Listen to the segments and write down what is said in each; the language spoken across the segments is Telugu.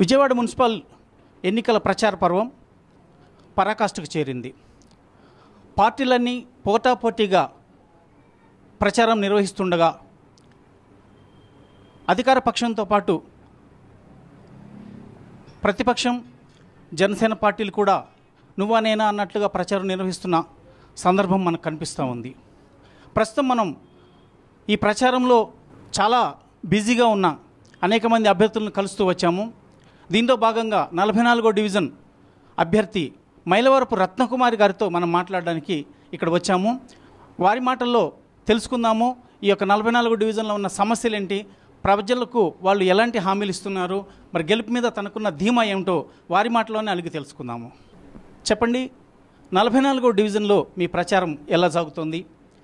విజయవాడ మున్సిపల్ ఎన్నికల ప్రచార పర్వం పరాకాష్ఠకు చేరింది. పార్టీలన్నీ పోటాపోటీగా ప్రచారం నిర్వహిస్తుండగా అధికార పక్షంతో పాటు ప్రతిపక్షం జనసేన పార్టీలు కూడా నువ్వా నేనా అన్నట్లుగా ప్రచారం నిర్వహిస్తున్న సందర్భం మనకు కనిపిస్తూ ఉంది. ప్రస్తుతం మనం ఈ ప్రచారంలో చాలా బిజీగా ఉన్న అనేక మంది అభ్యర్థులను కలుస్తూ వచ్చాము. దీంతో భాగంగా 44వ డివిజన్ అభ్యర్థి మైలవరపు రత్నకుమారి గారితో మనం మాట్లాడడానికి ఇక్కడ వచ్చాము. వారి మాటల్లో తెలుసుకుందాము ఈ యొక్క 44వ డివిజన్లో ఉన్న సమస్యలు ఏంటి, ప్రజలకు వాళ్ళు ఎలాంటి హామీలు ఇస్తున్నారు, మరి గెలుపు మీద తనకున్న ధీమా ఏమిటో వారి మాటలోనే అడిగి తెలుసుకుందాము. చెప్పండి, 44వ డివిజన్లో మీ ప్రచారం ఎలా సాగుతోంది,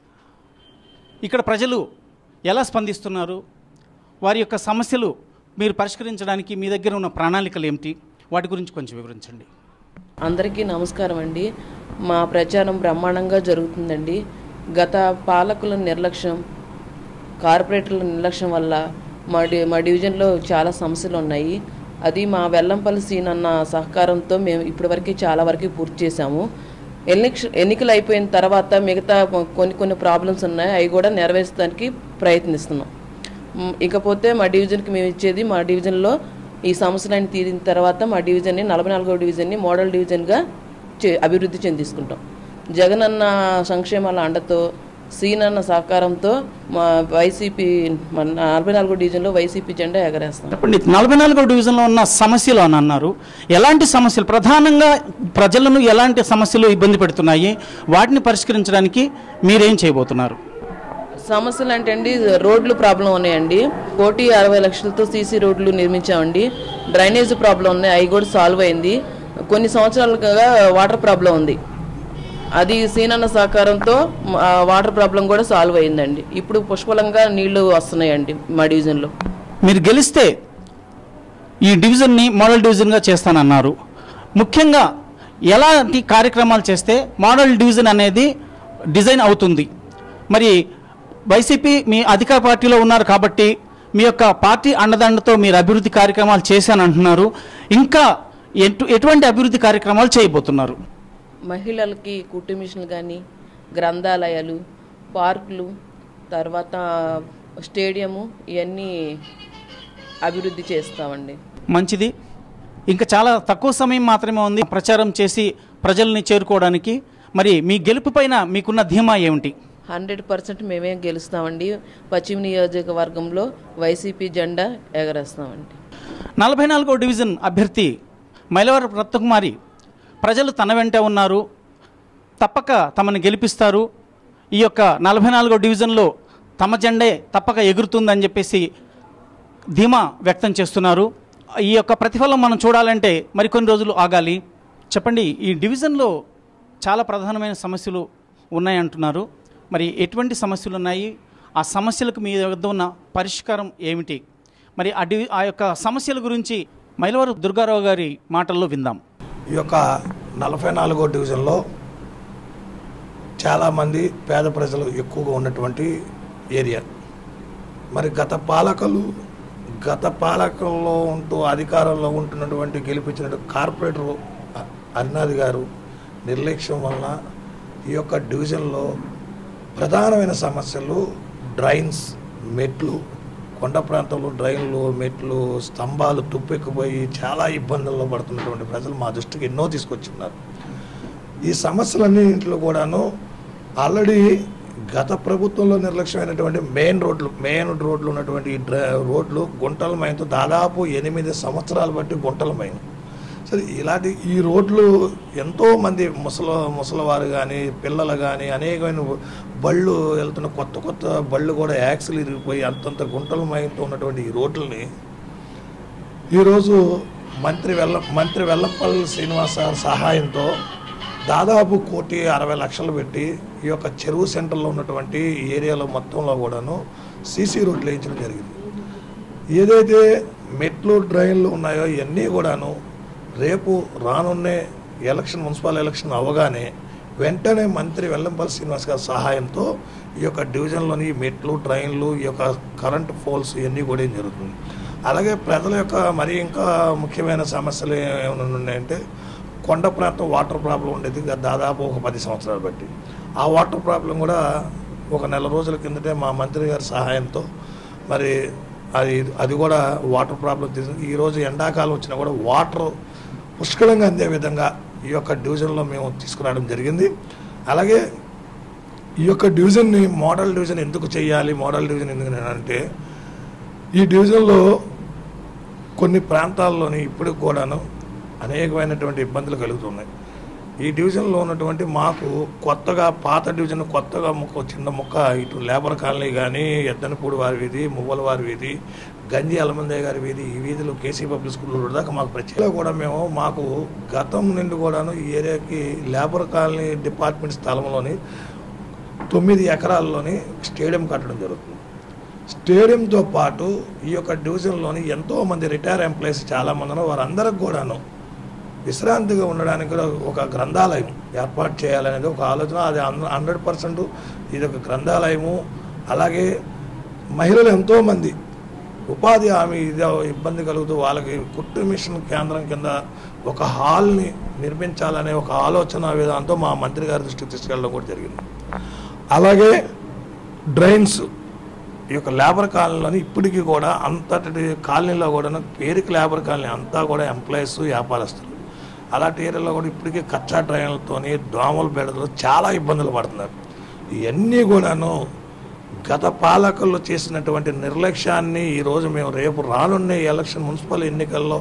ఇక్కడ ప్రజలు ఎలా స్పందిస్తున్నారు, వారి యొక్క సమస్యలు మీరు పరిష్కరించడానికి మీ దగ్గర ఉన్న ప్రణాళికలు ఏమిటి, వాటి గురించి కొంచెం వివరించండి. అందరికీ నమస్కారం అండి. మా ప్రచారం బ్రహ్మాండంగా జరుగుతుందండి. గత పాలకుల నిర్లక్ష్యం, కార్పొరేటర్ల నిర్లక్ష్యం వల్ల మా డివిజన్లో చాలా సమస్యలు ఉన్నాయి. అది మా వెల్లంపల్లి సీన్ అన్న సహకారంతో మేము ఇప్పటివరకు చాలా వరకు పూర్తి చేశాము. ఎన్నికలు అయిపోయిన తర్వాత మిగతా కొన్ని ప్రాబ్లమ్స్ ఉన్నాయి, అవి కూడా నెరవేర్చడానికి ప్రయత్నిస్తున్నాం. ఇకపోతే మా డివిజన్కి మేము ఇచ్చేది, మా డివిజన్లో ఈ సమస్యలన్నీ తీరిన తర్వాత మా డివిజన్ని 44వ డివిజన్ని మోడల్ డివిజన్గా అభివృద్ధి చెందించుకుంటాం. జగన్ అన్న సంక్షేమాల అండతో, సీన్ అన్న సహకారంతో మా వైసీపీ 44వ డివిజన్లో వైసీపీ జెండా ఎగరేస్తాం. చెప్పండి, 44వ డివిజన్లో ఉన్న సమస్యలు అని అన్నారు. ఎలాంటి సమస్యలు, ప్రధానంగా ప్రజలను ఎలాంటి సమస్యలు ఇబ్బంది పెడుతున్నాయి, వాటిని పరిష్కరించడానికి మీరేం చేయబోతున్నారు? సమస్యలు అంటే అండి, రోడ్లు ప్రాబ్లం ఉన్నాయండి. 1,60 లక్షలతో సీసీ రోడ్లు నిర్మించామండి. డ్రైనేజ్ ప్రాబ్లం ఉన్నాయి, అవి కూడా సాల్వ్ అయింది. కొన్ని సంవత్సరాలుగా వాటర్ ప్రాబ్లం ఉంది, అది సీనన్న సహకారంతో వాటర్ ప్రాబ్లం కూడా సాల్వ్ అయిందండి. ఇప్పుడు పుష్కలంగా నీళ్లు వస్తున్నాయండి మా డివిజన్లో. మీరు గెలిస్తే ఈ డివిజన్ని మోడల్ డివిజన్గా చేస్తానన్నారు. ముఖ్యంగా ఎలాంటి కార్యక్రమాలు చేస్తే మోడల్ డివిజన్ అనేది డిజైన్ అవుతుంది? మరి వైసీపీ మీ అధికార పార్టీలో ఉన్నారు కాబట్టి మీ యొక్క పార్టీ అండదండతో మీరు అభివృద్ధి కార్యక్రమాలు చేశానంటున్నారు. ఇంకా ఎటువంటి అభివృద్ధి కార్యక్రమాలు చేయబోతున్నారు? మహిళలకి కుట్టు మిషన్లు కానీ, గ్రంథాలయాలు, పార్కులు, తర్వాత స్టేడియము, ఇవన్నీ అభివృద్ధి చేస్తామండి. మంచిది. ఇంకా చాలా తక్కువ సమయం మాత్రమే ఉంది ప్రచారం చేసి ప్రజల్ని చేరుకోవడానికి. మరి మీ గెలుపు పైన మీకున్న ధీమా ఏమిటి? 100% మేమే గెలుస్తామండి. పశ్చిమ నియోజకవర్గంలో వైసీపీ జెండా ఎగరేస్తామండి. 44వ డివిజన్ అభ్యర్థి మైలవరపు రత్నకుమారి ప్రజలు తన వెంట ఉన్నారు, తప్పక తమను గెలిపిస్తారు, ఈ యొక్క 44వ డివిజన్లో తమ జెండే తప్పక ఎగురుతుందని చెప్పేసి ధీమా వ్యక్తం చేస్తున్నారు. ఈ యొక్క ప్రతిఫలం మనం చూడాలంటే మరికొన్ని రోజులు ఆగాలి. చెప్పండి, ఈ డివిజన్లో చాలా ప్రధానమైన సమస్యలు ఉన్నాయంటున్నారు. మరి ఎటువంటి సమస్యలు ఉన్నాయి, ఆ సమస్యలకు మీ వద్ద ఉన్న పరిష్కారం ఏమిటి? మరి ఆ యొక్క సమస్యల గురించి మైలవరపు దుర్గారావు గారి మాటల్లో విందాం. ఈ యొక్క 44వ డివిజన్లో చాలామంది పేద ప్రజలు ఎక్కువగా ఉన్నటువంటి ఏరియా. మరి గత పాలకుల్లో ఉంటూ అధికారంలో ఉంటున్నటువంటి గెలిపించినటువంటి కార్పొరేటర్ హరినాథ్ గారు నిర్లక్ష్యం వలన ఈ యొక్క డివిజన్లో ప్రధానమైన సమస్యలు డ్రైన్స్, మెట్లు, కొండ ప్రాంతంలో డ్రైన్లు, మెట్లు, స్తంభాలు తుప్పెక్కిపోయి చాలా ఇబ్బందుల్లో పడుతున్నటువంటి ప్రజలు మా దృష్టికి ఎన్నో తీసుకొచ్చున్నారు. ఈ సమస్యలన్నింటిలో కూడాను ఆల్రెడీ గత ప్రభుత్వంలో నిర్లక్ష్యమైనటువంటి మెయిన్ రోడ్లు ఉన్నటువంటి ఈ రోడ్లు గుంటలమైనతో దాదాపు 8 సంవత్సరాలు బట్టి గుంటలమైన. సరే, ఇలాంటి ఈ రోడ్లు ఎంతోమంది ముసలివారు కానీ, పిల్లలు కానీ, అనేకమైన బళ్ళు వెళ్తున్న కొత్త బళ్ళు కూడా యాక్సిల్ ఇరిగిపోయి అంతంత గుంటలమైనతో ఉన్నటువంటి ఈ రోడ్లని ఈరోజు మంత్రి వెల్లంపల్లి శ్రీనివాస సహాయంతో దాదాపు 1,60,00,000 పెట్టి ఈ యొక్క చెరువు సెంటర్లో ఉన్నటువంటి ఏరియాలో మొత్తంలో కూడాను సీసీ రోడ్లు వేయించడం జరిగింది. ఏదైతే మెట్లు, డ్రైన్లు ఉన్నాయో ఇవన్నీ కూడాను రేపు రానున్నే మున్సిపల్ ఎలక్షన్ అవగానే వెంటనే మంత్రి వెల్లంపల్లి శ్రీనివాస్ గారి సహాయంతో ఈ యొక్క డివిజన్లోని మెట్లు, ట్రైన్లు, ఈ యొక్క కరెంట్ పోల్స్ ఇవన్నీ కూడా జరుగుతుంది. అలాగే ప్రజల యొక్క మరి ఇంకా ముఖ్యమైన సమస్యలు ఏమైనా ఉన్నాయంటే కొండ ప్రాంతం వాటర్ ప్రాబ్లం ఉండేది దాదాపు ఒక 10 సంవత్సరాలు బట్టి. ఆ వాటర్ ప్రాబ్లం కూడా ఒక నెల రోజుల కిందటే మా మంత్రి గారి సహాయంతో మరి అది కూడా వాటర్ ప్రాబ్లం ఈరోజు ఎండాకాలం వచ్చినా కూడా వాటర్ పుష్కలంగా అందే విధంగా ఈ యొక్క డివిజన్లో మేము తీసుకురావడం జరిగింది. అలాగే ఈ యొక్క డివిజన్ని మోడల్ డివిజన్ ఎందుకు చేయాలి, మోడల్ డివిజన్ ఎందుకు అంటే ఈ డివిజన్లో కొన్ని ప్రాంతాల్లోని ఇప్పటికి కూడాను అనేకమైనటువంటి ఇబ్బందులు కలుగుతున్నాయి. ఈ డివిజన్లో ఉన్నటువంటి మాకు కొత్తగా పాత డివిజన్ కొత్తగా చిన్న ముక్క ఇటు లేబర్ కాలనీ కానీ ఎద్దనపూడి వారి వీధి, మువ్వల వారి వీధి, గంజి అలమందయ్య గారి వీధి, ఈ వీధిలో కేసీ పబ్లిక్ స్కూల్ దాకా మాకు ప్రత్యేకంగా కూడా మాకు గతం నుండి కూడాను ఈ ఏరియాకి లేబర్ కాలనీ డిపార్ట్మెంట్ స్థలంలోని 9 ఎకరాల్లోని స్టేడియం కట్టడం జరుగుతుంది. స్టేడియంతో పాటు ఈ యొక్క డివిజన్లోని ఎంతోమంది రిటైర్ ఎంప్లాయీస్ చాలామంది ఉన్నారు. వారందరికి కూడాను విశ్రాంతిగా ఉండడానికి కూడా ఒక గ్రంథాలయం ఏర్పాటు చేయాలనేది ఒక ఆలోచన. అది 100% ఇది ఒక గ్రంథాలయము. అలాగే మహిళలు ఎంతోమంది ఉపాధి హామీ ఇబ్బంది కలుగుతూ వాళ్ళకి కుట్టు మిషన్ కేంద్రం కింద ఒక హాల్ని నిర్మించాలనే ఒక ఆలోచన విధానంతో మా మంత్రి గారి దృష్టికి తీసుకెళ్ళడం కూడా జరిగింది. అలాగే డ్రైన్స్ ఈ యొక్క లేబర్ కాలనీలోని ఇప్పటికీ కూడా అంతటి కాలనీలో కూడా పేరుకి లేబర్ కాలనీ అంతా కూడా ఎంప్లాయీస్ వ్యాపారస్తులు. అలాంటి ఏరియాలో కూడా ఇప్పటికీ కచ్చా డ్రైన్లతోని దోమలు బెడతో చాలా ఇబ్బందులు పడుతున్నారు. ఇవన్నీ కూడాను గత పాలకులు చేసినటువంటి నిర్లక్ష్యాన్ని ఈరోజు మేము రేపు రానున్న ఎలక్షన్ మున్సిపల్ ఎన్నికల్లో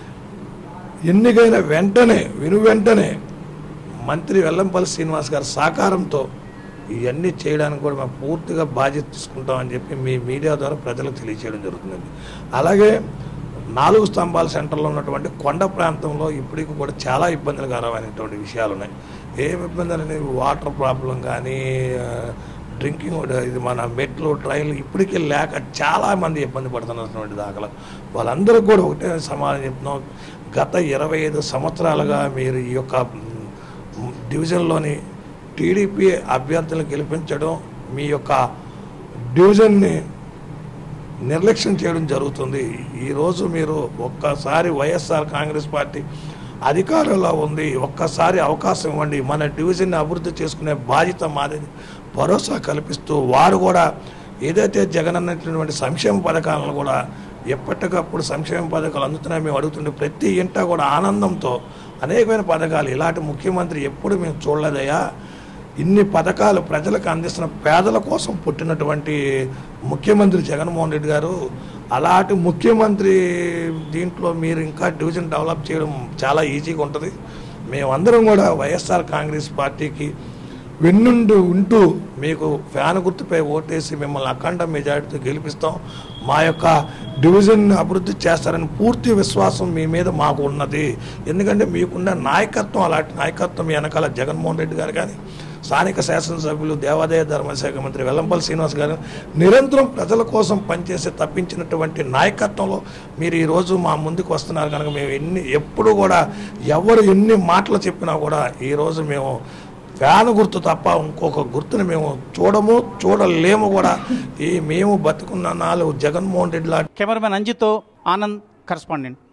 ఎన్నికైన వెంటనే మంత్రి వెల్లంపల్లి శ్రీనివాస్ గారి సహకారంతో ఇవన్నీ చేయడానికి కూడా మేము పూర్తిగా బాధ్యత తీసుకుంటామని చెప్పి మీ మీడియా ద్వారా ప్రజలకు తెలియజేయడం జరుగుతుంది. అలాగే 4 స్తంభాల సెంటర్లో ఉన్నటువంటి కొండ ప్రాంతంలో ఇప్పటికీ కూడా చాలా ఇబ్బందులకరమైనటువంటి విషయాలు ఉన్నాయి. ఏమి ఇబ్బందులు అనేవి వాటర్ ప్రాబ్లం కానీ డ్రింకింగ్ ఇది మన మెట్లు ట్రైన్లు ఇప్పటికీ లేక చాలామంది ఇబ్బంది పడుతున్నటువంటి దాఖలా. వాళ్ళందరికీ కూడా ఒకటే సమాధానం చెప్తున్నాం. గత 25 సంవత్సరాలుగా మీరు ఈ యొక్క డివిజన్లోని టీడీపీ అభ్యర్థులను గెలిపించడం, మీ యొక్క డివిజన్ని నిర్లక్ష్యం చేయడం జరుగుతుంది. ఈరోజు మీరు ఒక్కసారి వైఎస్ఆర్ కాంగ్రెస్ పార్టీ అధికారంలో ఉంది, ఒక్కసారి అవకాశం ఇవ్వండి, మన డివిజన్ని అభివృద్ధి చేసుకునే బాధ్యత మాది భరోసా కల్పిస్తూ వారు కూడా ఏదైతే జగన్ అన్నటువంటి సంక్షేమ పథకాలను కూడా ఎప్పటికప్పుడు సంక్షేమ పథకాలు అందుతున్నాయి మేము అడుగుతుంటే ప్రతి ఇంట కూడా ఆనందంతో అనేకమైన పథకాలు ఇలాంటి ముఖ్యమంత్రి ఎప్పుడు మేము చూడలేదయ్యా, ఇన్ని పథకాలు ప్రజలకు అందిస్తున్న పేదల కోసం పుట్టినటువంటి ముఖ్యమంత్రి జగన్మోహన్ రెడ్డి గారు. అలాంటి ముఖ్యమంత్రి దీంట్లో మీరు ఇంకా డివిజన్ డెవలప్ చేయడం చాలా ఈజీగా ఉంటుంది. మేమందరం కూడా వైఎస్ఆర్ కాంగ్రెస్ పార్టీకి వెన్నుండి ఉంటూ మీకు ఫ్యాన్ గుర్తుపై ఓటేసి మిమ్మల్ని అఖండ మెజారిటీతో గెలిపిస్తాం. మా యొక్క డివిజన్ అభివృద్ధి చేస్తారని పూర్తి విశ్వాసం మీ మీద మాకు ఉన్నది. ఎందుకంటే మీకున్న నాయకత్వం అలాంటి నాయకత్వం మీ వెనకాల జగన్మోహన్ రెడ్డి గారు కానీ స్థానిక శాసనసభ్యులు దేవాదాయ ధర్మశాఖ మంత్రి వెల్లంపల్లి శ్రీనివాస్ గారు నిరంతరం ప్రజల కోసం పనిచేసి తప్పించినటువంటి నాయకత్వంలో మీరు ఈరోజు మా ముందుకు వస్తున్నారు కనుక మేము ఎప్పుడు కూడా ఎవరు ఎన్ని మాటలు చెప్పినా కూడా ఈరోజు మేము ఫ్యాన్ గుర్తు తప్ప ఇంకొక గుర్తుని మేము చూడలేము కూడా. మేము బతుకున్న నాలుగు జగన్మోహన్ రెడ్డి లాంటి. కెమెరామెన్ అంజితో ఆనంద్, కరెస్పాండెంట్.